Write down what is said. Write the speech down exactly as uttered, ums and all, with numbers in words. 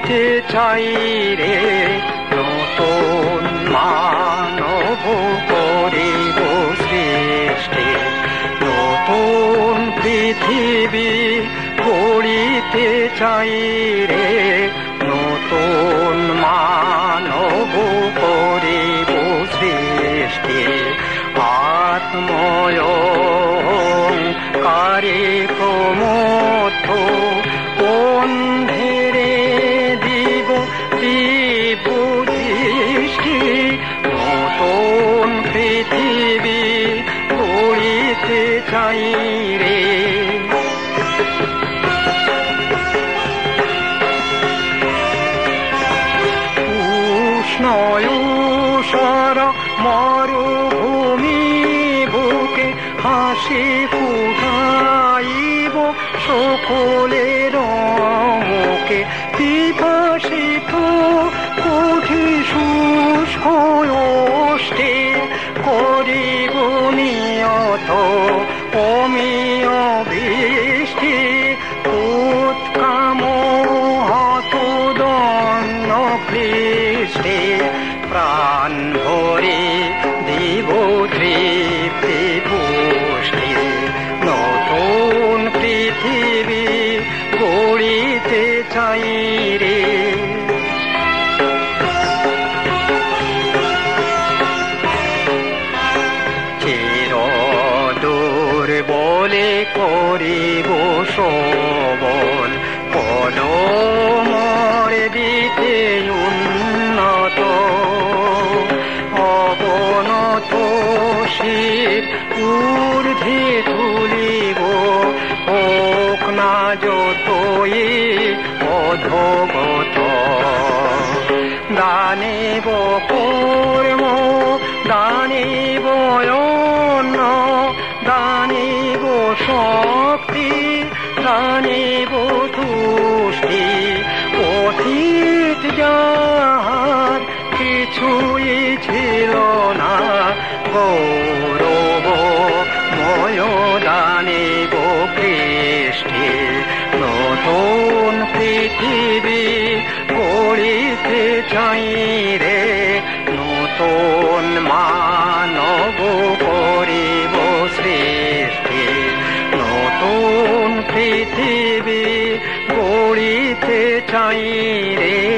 গড়িতে চাই রে নতুন মানব করিব সৃষ্টি, নতুন পৃথিবী গড়িতে চাই রে নতুন মানব করিব সৃষ্টি। আত্ময়ঙ্কারে প্রমথ অন্ধেরে দিব দিব দৃষ্টি, নতুন পৃথিবী গড়িতে চাই রে। উষ্ণয়ুষর মরুভূমি বুকে হাসি ফুটাইব সকলের মুখে, পিপাসিত কুঠি শুষ্ক ওষ্ঠে করিব নিয়ত অমিয় বৃষ্টি, উৎকাম হত দন্ন খ্রিস্টে প্রাণ ভরে দিব তৃপ্তি পুষ্টি, নতুন পৃথিবী গড়িতে চাই রে। চির দুর্বলে করিব সবল, পদমর দিতে উন্নত, অবনত শীত ঊর্ধ্বে তুলিব হোক না যতই অধোগত, দানিব কর্ম দানিব অন্ন দানিব শক্তি দানিব তুষ্টি, অতীত যাহার কিছুই ছিল না গৌরব ময় দানিব কৃষ্টি, নতুন পৃথিবী গড়িতে চাই রে নতুন মানব করিব সৃষ্টি, নতুন পৃথিবী গড়িতে চাই রে।